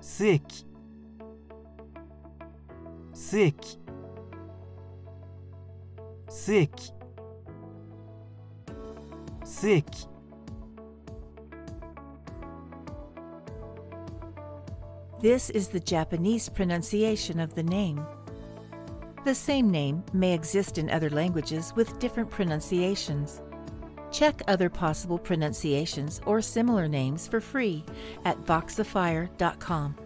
Sueki, Sueki, Sueki, Sueki. This is the Japanese pronunciation of the name. The same name may exist in other languages with different pronunciations. Check other possible pronunciations or similar names for free at voxafire.com.